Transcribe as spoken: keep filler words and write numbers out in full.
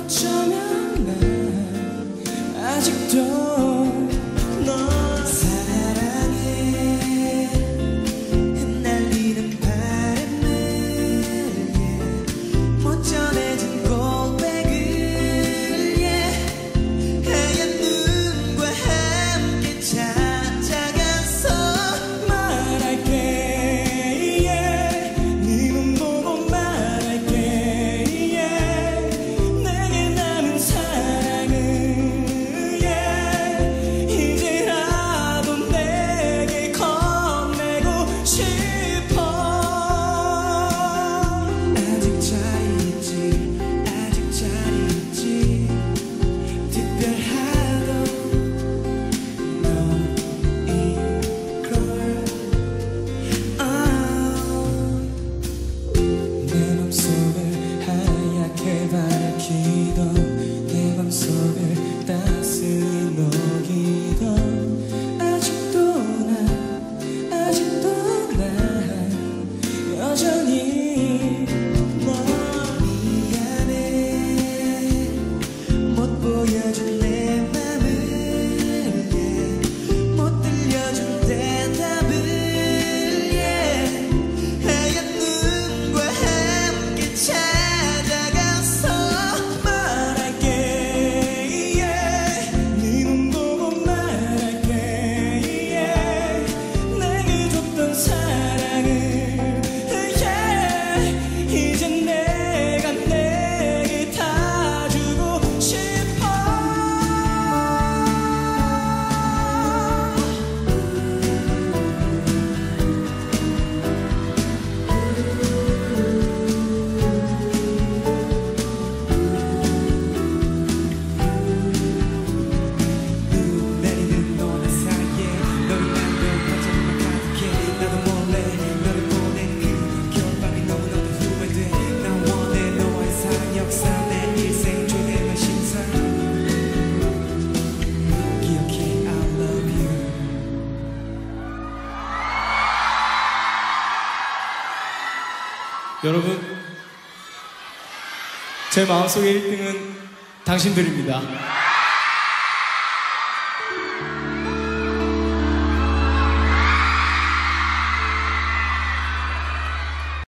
어쩌면 난 아직도 널 사랑해. 흩날리는 바람을 yeah. 못 전해진 고백을 yeah. 하얀 눈과 함께 찾아가서 말할게 yeah. 네 눈 보고 말할게 yeah. 내게 남은 사랑을 yeah. 이제라도 내게 건네고 싶어. 아직 잘 있지, 아직 잘 있지. 특별하던 너일걸. 내 맘속을 하얗게 밝히던 내 맘속을 따스히 녹이던 아직도 난 아직도 난 여전히 너 미안해. 못 보여준 내 맘을 yeah. 못 들려준 대답을 yeah. 하얀 눈과 함께 찾아가서 말할게 yeah. 네 눈 보고 말할게 yeah. 내게 줬던 사랑을 yeah. 이제 내가 내게 다 주고 싶어. 눈 내리는 너네 사이에 너의 맘도 퍼져만 가득해. 나도 몰래 너를 보낸 그 겨울밤이 너무너무 후회돼. 나 원해 너와의 사랑 역사 내 일생 최대의 신사. 기억해 I love you. 여러분, 제 마음속의 일 등은 당신들입니다.